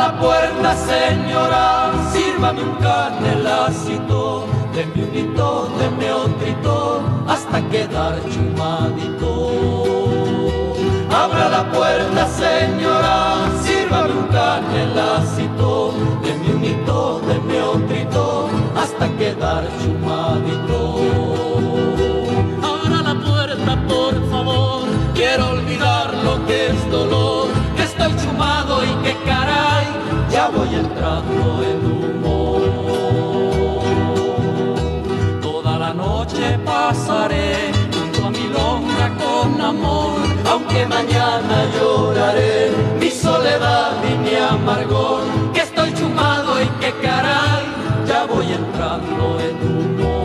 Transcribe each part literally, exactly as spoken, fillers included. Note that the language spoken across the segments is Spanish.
la puerta, señora, sírvame un canelacito, deme un hito, deme otrito, hasta quedar chumadito. Abra la puerta, señora, sírvame un canelacito, deme un hito, deme otrito, hasta quedar chumadito. Abra la puerta, por favor, quiero olvidar lo que es dolor, que estoy chumado y que caray, ya voy entrando en humor. Toda la noche pasaré junto a mi lonja con amor, aunque mañana lloraré mi soledad y mi amargor, que estoy chumado y que caray, ya voy entrando en humor.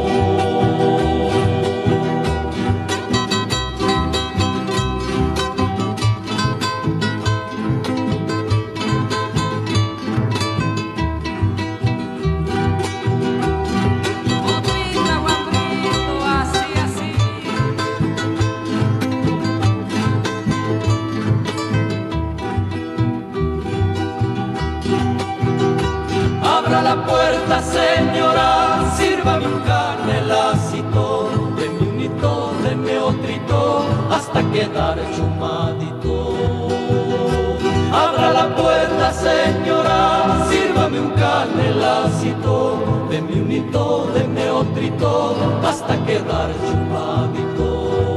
Abra la puerta, señora, sírvame un canelacito, deme un hito, deme otrito, hasta quedar chumadito. Abra la puerta, señora, sírvame un canelacito, deme un hito, deme otrito, hasta quedar chumadito.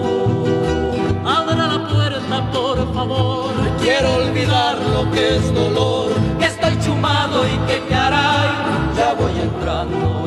abra la puerta, por favor, quiero olvidar lo que es dolor, que estoy chumado y que caray, ya voy entrando